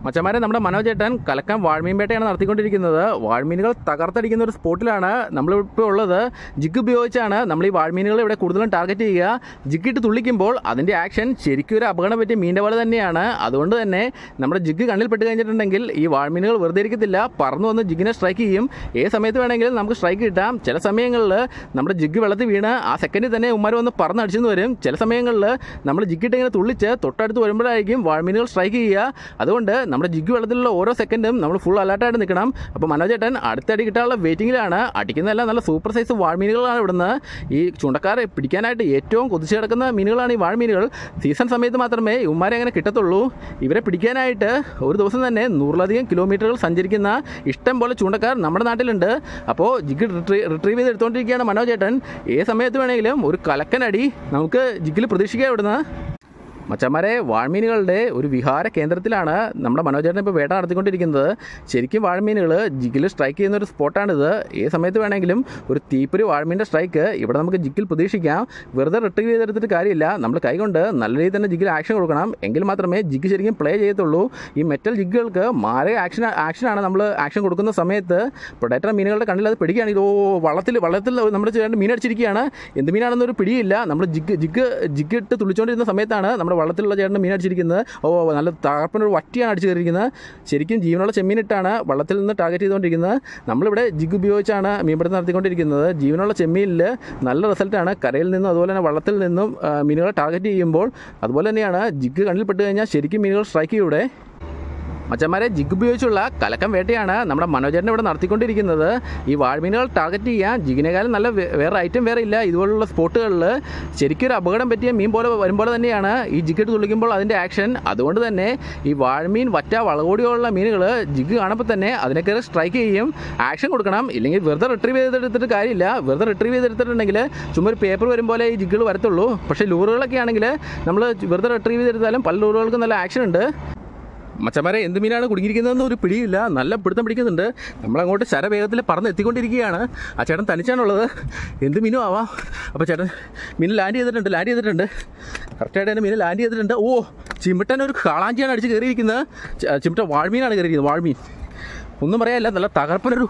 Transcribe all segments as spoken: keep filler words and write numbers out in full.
മച്ചന്മാരെ, നമ്മുടെ മനോജേട്ടൻ കലക്കാൻ വാഴ്മീൻ വേട്ടയാണ് നടത്തിക്കൊണ്ടിരിക്കുന്നത്. വാഴ്മീനുകൾ തകർത്തടിക്കുന്ന ഒരു സ്പോട്ടിലാണ് നമ്മളിപ്പോൾ ഉള്ളത്. ജിഗ് ഉപയോഗിച്ചാണ് നമ്മൾ ഈ വാഴ്മീനുകൾ ഇവിടെ കൂടുതലും ടാർഗറ്റ് ചെയ്യുക. ജിഗിട്ട് തുള്ളിക്കുമ്പോൾ അതിൻ്റെ ആക്ഷൻ ശരിക്കും ഒരു അപകടം പറ്റിയ മീൻ്റെ പോലെ തന്നെയാണ്. അതുകൊണ്ട് തന്നെ നമ്മുടെ ജിഗ് കണ്ണിൽ പെട്ട് കഴിഞ്ഞിട്ടുണ്ടെങ്കിൽ ഈ വാഴ്മീനുകൾ വെറുതെ ഇരിക്കത്തില്ല, പറന്നു വന്ന് ജിഗിനെ സ്ട്രൈക്ക് ചെയ്യും. ഏത് സമയത്ത് വേണമെങ്കിലും നമുക്ക് സ്ട്രൈക്ക് കിട്ടാം. ചില സമയങ്ങളിൽ നമ്മുടെ ജിഗ് വെള്ളത്തിൽ വീണ് ആ സെക്കൻഡിൽ തന്നെ ഉമ്മാർ വന്ന് പറന്ന് അടിച്ചെന്ന് വരും. ചില സമയങ്ങളിൽ നമ്മൾ ജിഗിട്ട് ഇങ്ങനെ തുള്ളിച്ച് തൊട്ടടുത്ത് വരുമ്പോഴായിരിക്കും വാഴ്മീനുകൾ സ്ട്രൈക്ക് ചെയ്യുക. അതുകൊണ്ട് നമ്മുടെ ജിഗ് വെള്ളത്തിലുള്ള ഓരോ സെക്കൻഡും നമ്മൾ ഫുൾ അലർട്ടായിട്ട് നിൽക്കണം. അപ്പോൾ മനോജേട്ടൻ അടുത്തടി കിട്ടാനുള്ള വെയിറ്റിങ്ങിലാണ്. അടിക്കുന്നതെല്ലാം നല്ല സൂപ്പർ സൈസ് വാഴ്മീനുകളാണ് ഇവിടുന്ന്. ഈ ചൂണ്ടക്കാരെ പിടിക്കാനായിട്ട് ഏറ്റവും കൊതിച്ച് കിടക്കുന്ന മീനുകളാണ് ഈ വാഴ്മീനുകൾ. സീസൺ സമയത്ത് മാത്രമേ ഇവന്മാരെ അങ്ങനെ കിട്ടത്തുള്ളൂ. ഇവരെ പിടിക്കാനായിട്ട് ഒരു ദിവസം തന്നെ നൂറിലധികം കിലോമീറ്ററുകൾ സഞ്ചരിക്കുന്ന ഇഷ്ടം പോലെ ചൂണ്ടക്കാർ നമ്മുടെ നാട്ടിലുണ്ട്. അപ്പോൾ ജിഗ് റിട്രീ റിട്രീവ് ചെയ്ത് എടുത്തുകൊണ്ടിരിക്കുകയാണ് മനോജേട്ടൻ. ഏത് സമയത്ത് വേണമെങ്കിലും ഒരു കലക്കനടി നമുക്ക് ജിഗിൽ പ്രതീക്ഷിക്കുക ഇവിടുന്ന്. മച്ചന്മാരെ, വാഴ്മീനുകളുടെ ഒരു വിഹാര കേന്ദ്രത്തിലാണ് നമ്മുടെ മനോജേട്ടൻ ഇപ്പോൾ വേട്ട നടത്തിക്കൊണ്ടിരിക്കുന്നത്. ശരിക്കും വാഴ്മീനുകൾ ജിഗിൽ സ്ട്രൈക്ക് ചെയ്യുന്ന ഒരു സ്പോട്ടാണിത്. ഏത് സമയത്ത് വേണമെങ്കിലും ഒരു തീപ്പൊരി വാഴ്മീൻ്റെ സ്ട്രൈക്ക് ഇവിടെ നമുക്ക് ജിഗിൽ പ്രതീക്ഷിക്കാം. വെറുതെ റിട്രീവ് ചെയ്തെടുത്തിട്ട് കാര്യമില്ല, നമ്മൾ കൈകൊണ്ട് നല്ല രീതിയിൽ തന്നെ ജിഗിൽ ആക്ഷൻ കൊടുക്കണം. എങ്കിൽ മാത്രമേ ജിഗ് ശരിക്കും പ്ലേ ചെയ്യത്തുള്ളൂ. ഈ മെറ്റൽ ജിഗുകൾക്ക് മാരക ആക്ഷൻ ആക്ഷനാണ് നമ്മൾ ആക്ഷൻ കൊടുക്കുന്ന സമയത്ത്. പ്രൊഡേറ്റർ മീനുകളുടെ കണ്ണിൽ അത് പിടിക്കുകയാണെങ്കിൽ ഓ വള്ളത്തിൽ വള്ളത്തിൽ നമ്മുടെ ചേട്ടൻ മീൻ അടിച്ചിരിക്കുകയാണ്. എന്ത് മീനാണെന്നൊരു പിടിയില്ല. നമ്മൾ ജിഗ് ജിഗ് ജിഗ് ഇട്ട് തുള്ളിച്ചുകൊണ്ടിരുന്ന സമയത്താണ് നമ്മുടെ വള്ളത്തിലുള്ള ചേട്ടൻ മീൻ അടിച്ചിരിക്കുന്നത്. ഓ നല്ല തകർപ്പനൊരു വറ്റിയാണ് അടിച്ചു കയറിയിരിക്കുന്നത്. ശരിക്കും ജീവനുള്ള ചെമ്മീനിട്ടാണ് വള്ളത്തിൽ നിന്ന് ടാർഗറ്റ് ചെയ്തുകൊണ്ടിരിക്കുന്നത്. നമ്മളിവിടെ ജിഗ് ഉപയോഗിച്ചാണ് മീൻപിടുത്തം നടത്തിക്കൊണ്ടിരിക്കുന്നത്. ജീവനുള്ള ചെമ്മീനിൽ നല്ല റിസൾട്ടാണ്. കരയിൽ നിന്നും അതുപോലെ തന്നെ വള്ളത്തിൽ നിന്നും മീനുകളെ ടാർഗറ്റ് ചെയ്യുമ്പോൾ. അതുപോലെ തന്നെയാണ് ജിഗ് കണ്ണിൽ പെട്ട് കഴിഞ്ഞാൽ ശരിക്കും മീനുകൾ സ്ട്രൈക്ക് ചെയ്യൂടെ. മച്ചന്മാരെ, ജിഗ് ഉപയോഗിച്ചുള്ള കലക്കം വേട്ടയാണ് നമ്മുടെ മനോജേട്ടൻ ഇവിടെ നടത്തിക്കൊണ്ടിരിക്കുന്നത്. ഈ വാഴ്മീനുകൾ ടാർഗറ്റ് ചെയ്യാൻ ജിഗിനേക്കാളും നല്ല വേറെ ഐറ്റം വേറെ ഇല്ല. ഇതുപോലുള്ള സ്പോട്ടുകളിൽ ശരിക്കും ഒരു അപകടം പറ്റിയ മീൻ പോലെ വരുമ്പോൾ തന്നെയാണ് ഈ ജിഗിട്ട് തുള്ളിക്കുമ്പോൾ അതിൻ്റെ ആക്ഷൻ. അതുകൊണ്ട് തന്നെ ഈ വാഴ്മീൻ, വറ്റ, വളകോടിയുള്ള മീനുകൾ ജിഗ് കാണുമ്പോൾ തന്നെ അതിനൊക്കെ സ്ട്രൈക്ക് ചെയ്യും, ആക്ഷൻ കൊടുക്കണം. ഇല്ലെങ്കിൽ വെറുതെ റിട്രീവ് ചെയ്തെടുത്തിട്ട് കാര്യമില്ല. വെറുതെ റിട്രീവ് ചെയ്തെടുത്തിട്ടുണ്ടെങ്കിൽ ചുമ്മാ ഒരു പേപ്പർ വരും പോലെ ഈ ജിഗുകൾ വരത്തുള്ളൂ. പക്ഷേ ലൂറുകളൊക്കെ ആണെങ്കിൽ നമ്മൾ വെറുതെ റിട്രീവ് ചെയ്തെടുത്താലും പല ലൂറുകൾക്കും നല്ല ആക്ഷൻ ഉണ്ട്. മച്ചന്മാരെ, എന്ത് മീനാണ് കുടുങ്ങിയിരിക്കുന്നതെന്ന് ഒരു പിടിയില്ല. നല്ല പിടുത്തം പിടിക്കുന്നുണ്ട്. നമ്മളങ്ങോട്ട് ശരവേഗത്തിൽ പറന്ന് എത്തിക്കൊണ്ടിരിക്കുകയാണ്. ആ ചേട്ടൻ തനിച്ചാണുള്ളത്. എന്ത് മീനും ആവാം. അപ്പോൾ ചേട്ടൻ മീൻ ലാൻഡ് ചെയ്തിട്ടുണ്ട് ലാൻഡ് ചെയ്തിട്ടുണ്ട് കറക്റ്റായിട്ട് തന്നെ മീൻ ലാൻഡ് ചെയ്തിട്ടുണ്ട്. ഓ, ചിമിട്ടൻ ഒരു കാളാഞ്ചിയാണ് അടിച്ച് കയറിയിരിക്കുന്നത്. ചിമിട്ട വാഴ്മീനാണ് കയറിയിരിക്കുന്നത്. വാഴ്മീൻ ഒന്നും പറയാനില്ല, നല്ല തകർപ്പനൊരു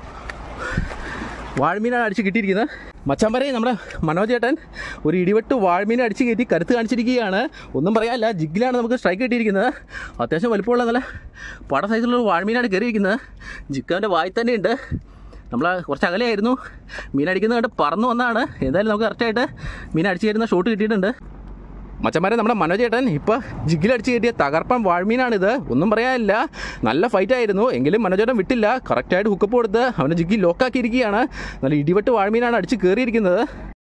വാഴ്മീനാണ് അടിച്ച് കിട്ടിയിരിക്കുന്നത്. മച്ചന്മാരെ, നമ്മുടെ മനോജേട്ടൻ ഒരു ഇടിവെട്ട് വാഴ്മീനെ അടിച്ച് കയറ്റി കരുത്ത് കാണിച്ചിരിക്കുകയാണ്. ഒന്നും പറയാനില്ല, ജിഗിലാണ് നമുക്ക് സ്ട്രൈക്ക് കിട്ടിയിരിക്കുന്നത്. അത്യാവശ്യം വലിപ്പമുള്ള നല്ല പട സൈസിലുള്ള വാഴ്മീനാണ് കയറിയിരിക്കുന്നത്. ജിഗിൻ്റെ വായി തന്നെയുണ്ട്. നമ്മൾ കുറച്ച് അകലെയായിരുന്നു. മീൻ അടിക്കുന്നത് കണ്ട് പറന്നു വന്നതാണ്. എന്തായാലും നമുക്ക് കറക്റ്റായിട്ട് മീൻ അടിച്ച് കയറുന്ന ഷോട്ട് കിട്ടിയിട്ടുണ്ട്. മച്ചന്മാരെ, നമ്മുടെ മനോജേട്ടൻ ഇപ്പോൾ ജിഗിലടിച്ച് കയറ്റിയ തകർപ്പൻ വാഴ്മീനാണിത്. ഒന്നും പറയാനില്ല, നല്ല ഫൈറ്റായിരുന്നു. എങ്കിലും മനോജേട്ടൻ വിട്ടില്ല. കറക്റ്റായിട്ട് ഹുക്കപ്പ് കൊടുത്ത് അവനെ ജിഗി ലോക്കാക്കിയിരിക്കുകയാണ്. നല്ല ഇടിവെട്ട് വാഴ്മീനാണ് അടിച്ച് കയറിയിരിക്കുന്നത്.